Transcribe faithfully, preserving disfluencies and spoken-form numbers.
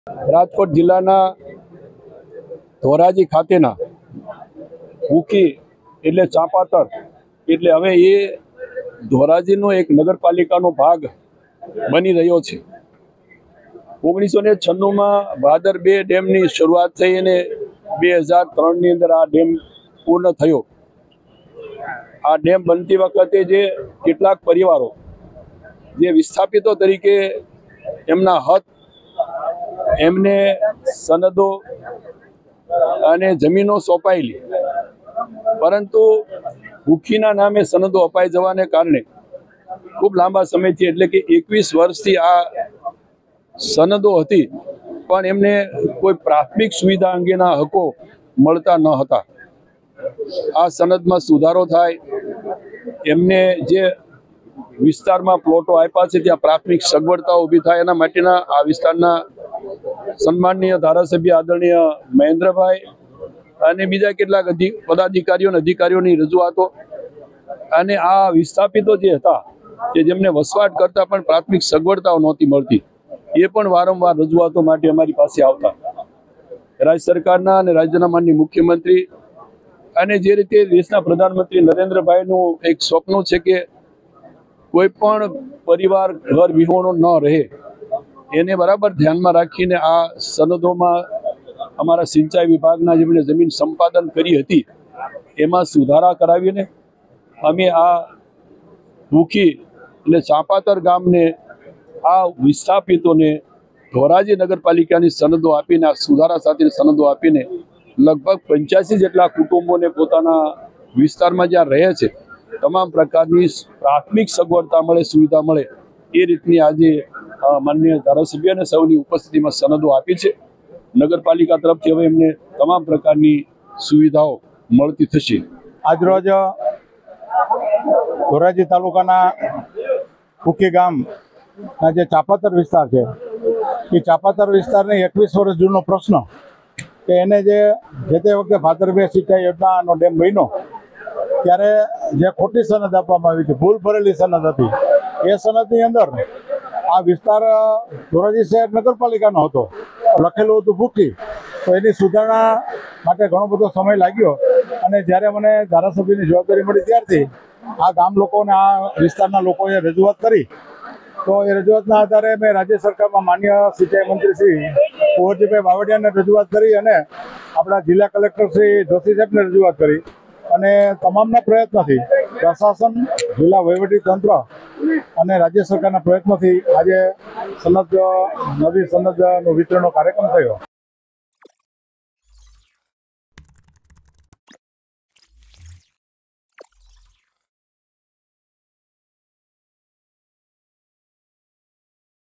રાજકોટ જિલ્લાના ધોરાજી ખાતેના ભૂકી એટલે ચાંપાતર એટલે હવે એ ધોરાજીનો એક નગરપાલિકાનો ભાગ બની રહ્યો છે। ઓગણીસો ને છન્નુંમાં ભાદર બે ડેમની શરૂઆત થઈ અને બે હજાર ત્રણની અંદર આ ડેમ પૂર્ણ થયો। આ ડેમ બનતી વખતે જે કેટલાક પરિવારો જે વિસ્થાપિતો તરીકે એમના હક એમને સનદો અને જમીનો સોંપાયેલી, પરંતુ ભૂખીના નામે સનદો અપાઈ જવાને કારણે ખૂબ લાંબા સમયથી એટલે કે એકવીસ વર્ષથી આ સનદો હતી પણ એમને કોઈ પ્રાથમિક સુવિધા અંગેના હકો મળતા ન હતા। આ સનદમાં સુધારો થાય, એમને જે વિસ્તારમાં પ્લોટો આપ્યા છે ત્યાં પ્રાથમિક સગવડતાઓ ઊભી થાય એના માટેના આ વિસ્તારના સન્માનનીય ધારાસભ્ય આદરણીય મહેન્દ્રભાઈ અને બીજા કેટલાક પદાધિકારીઓ અને અધિકારીઓની રજૂઆતો અને આ વિસ્થાપિતો જે હતા કે જેમને વસવાટ કરતા પણ પ્રાથમિક સગવડતાઓ નહોતી મળતી એ પણ વારંવાર રજૂઆતો માટે અમારી પાસે આવતા। રાજ્ય સરકારના અને રાજ્યના માનનીય મુખ્યમંત્રી અને જે રીતે દેશના પ્રધાનમંત્રી નરેન્દ્રભાઈનું એક સ્વપ્ન છે કે કોઈ પણ પરિવાર ઘર વિહોણો ન રહે, એને બરાબર ધ્યાનમાં રાખીને આ સનદોમાં અમારા સિંચાઈ વિભાગના જેમણે જમીન સંપાદન કરી હતી એમાં સુધારા કરાવીને અમે આ ભૂખી એટલે ચાંપાતર ગામને આ વિસ્થાપિતોને ધોરાજી નગરપાલિકાની સનદો આપીને આ સુધારા સાથે સનદો આપીને લગભગ પંચ્યાસી જેટલા કુટુંબોને પોતાના વિસ્તારમાં જ્યાં રહે છે તમામ પ્રકારની પ્રાથમિક સગવડતા મળે, સુવિધા મળે એ રીતની આજે માનનીય ધારાસભ્ય અને સૌની ઉપસ્થિતિમાં સનદો આપી છે। નગરપાલિકા તરફથી હવે એમને તમામ પ્રકારની સુવિધાઓ મળતી થશે। આજરોજ ધોરાજી તાલુકાના ભૂકી ગામના જે ચાંપાતર વિસ્તાર છે એ ચાંપાતર વિસ્તારને એકવીસ વર્ષ જૂનો પ્રશ્ન કે એને જે જે તે વખતે ભાદર બે સિંચાઈ યોજનાનો ડેમ બન્યો ત્યારે જે ખોટી સનદ આપવામાં આવી હતી, ભૂલ ભરેલી સનદ હતી, એ સનદની અંદર આ વિસ્તાર ધોરાજી શહેર નગરપાલિકાનો હતો, લખેલું હતું ભૂકી, તો એની સુધારણા માટે ઘણો બધો સમય લાગ્યો અને જ્યારે મને ધારાસભ્યની જવાબદારી મળી ત્યારથી આ ગામ લોકોને આ વિસ્તારના લોકોએ રજૂઆત કરી તો એ રજૂઆતના આધારે મેં રાજ્ય સરકારમાં માન્ય સિંચાઈ મંત્રી શ્રી કુંવરજીભાઈ બાવળિયાને રજૂઆત કરી અને આપણા જિલ્લા કલેક્ટર શ્રી જોશી સાહેબને રજૂઆત કરી અને તમામના પ્રયત્નથી પ્રશાસન, જિલ્લા વહીવટી તંત્ર અને રાજ્ય સરકારના પ્રયત્નોથી આજે સનદ નવી સનદનું વિતરણનો કાર્યક્રમ થયો।